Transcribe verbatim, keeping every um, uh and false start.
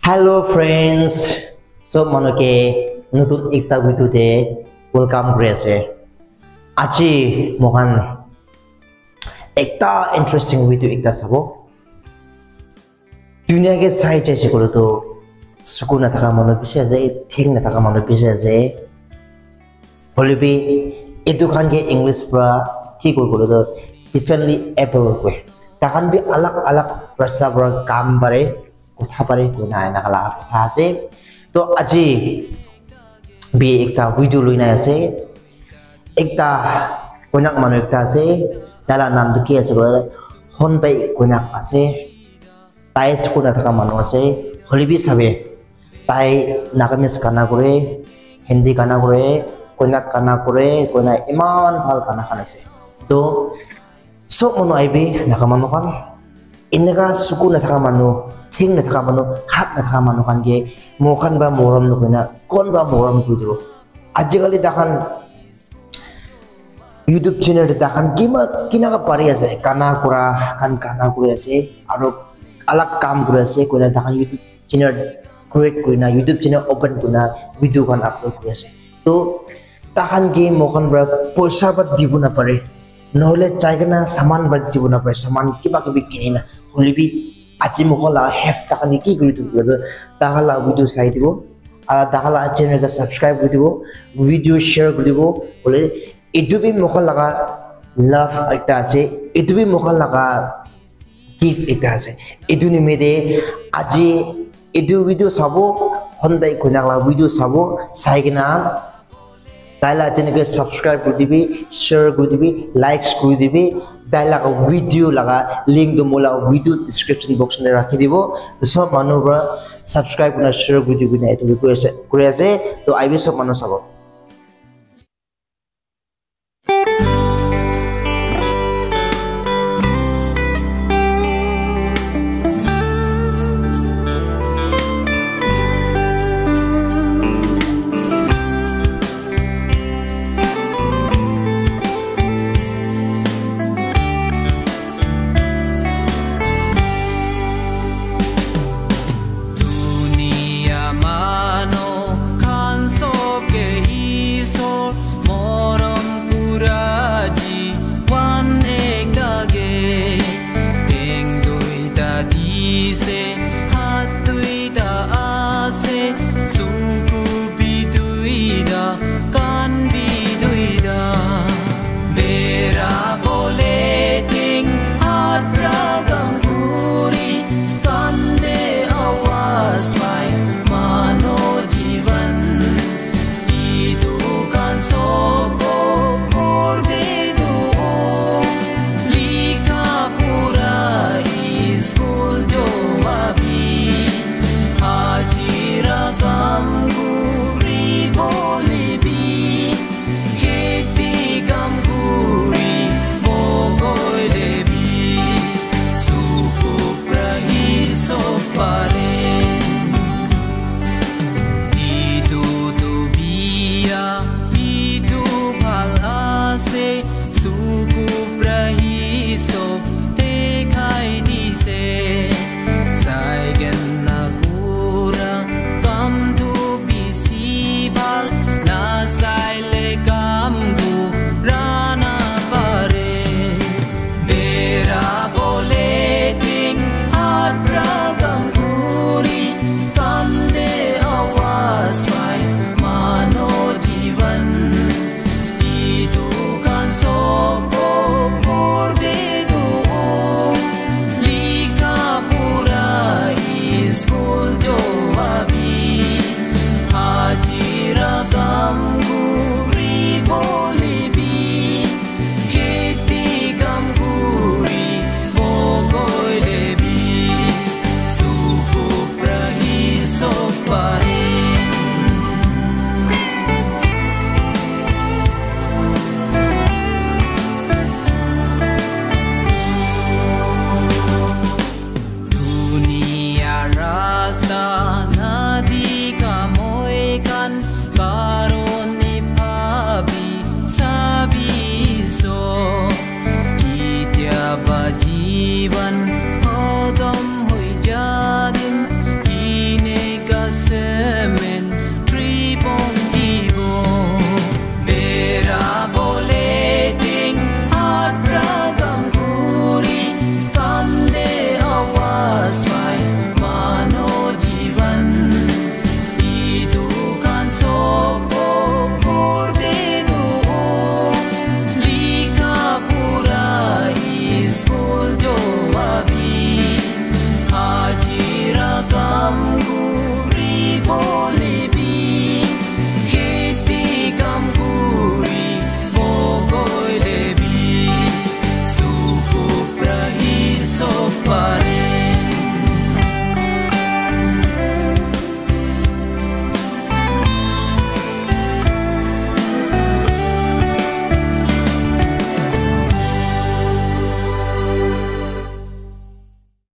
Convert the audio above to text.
Hello friends, so manoke nutun ekta video te welcome kuri ase. Aji mohan ekta interesting video ekta sabo. Dunia ke sai chai kolo to sukun na thaka mano bishi ase, thing na thaka mano bishi ase. Holibi edu khan ke English pra ki koi kolo to differently able koi. Takan bi alag alag rasta pra kam bare. Kutha pare kuna nakala kutha ase to aji bi ekta video loina ase ekta konak manu ekta ase dala nam duki ase hon bai konak ase tai skuna thaka manu ase holibi sabe tai nagamis kana kore hindi kana kore konak kana kore kona iman hal kana kana ase to so manu aibi nakamanu kan innaga sukuna thaka manu thing na thaka manu hat na thaka manu kan ge mokhan ba moram no kina kon ba moram kuido ajikali dakhan YouTube channel te dakhan kima kina ka pari ase kana kura kan kana kura ase aro alag kam kura ase kona dakhan YouTube channel create kurina YouTube channel open kuna video kan upload kura ase to dakhan ge mokhan ba poisa ba dibu na pare নহলে চাইগনা সামান বাদ দিব না পারে সামান কিবা কিবি কিনিনা হলিবি আজি মহলা হেফ টাকা নি কি করি দিও তাহলা ভিডিও চাই দিব আর তাহলা চ্যানেলকে সাবস্ক্রাইব করে দিব ভিডিও শেয়ার করে দিব বলে এটুবি মহল লাগা লাভ একটা আছে এটুবি মহল লাগা গিফট একটা আছে এটু নিমেদে আজি এটু ভিডিও সাবো হনবাই কোনালা ভিডিও সাবো চাইগনা Daila channel ke subscribe kuri dibi, share kuri dibi, likes kuri dibi. Daila ka video laga link do mola video description box ne rakhi dibo. To sob manu bra subscribe kuna share kuri dibi na etu kuri ase kuri ase to aibi sob manu sabo. Rasta